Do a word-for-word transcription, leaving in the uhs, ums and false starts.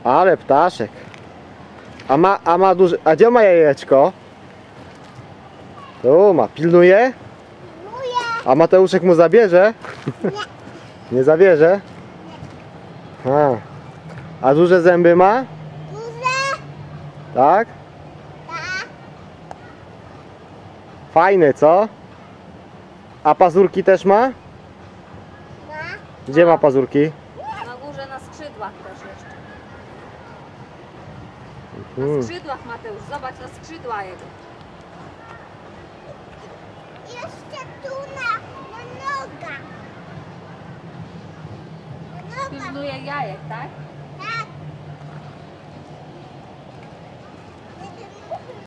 Ale ptaszek. A ma, a ma duży... A gdzie ma jajeczko? Tu ma. Pilnuje? A Mateuszek mu zabierze? Nie. Nie zabierze? A. A duże zęby ma? Duże? Tak? Tak. Fajne, co? A pazurki też ma? Ma. Gdzie ma pazurki? Na górze, na skrzydłach też jeszcze. Hmm. Na skrzydłach, Mateusz, zobacz na skrzydła jego. Jeszcze tu na, na nogach. Na nogach. Pilnuje jajek, tak?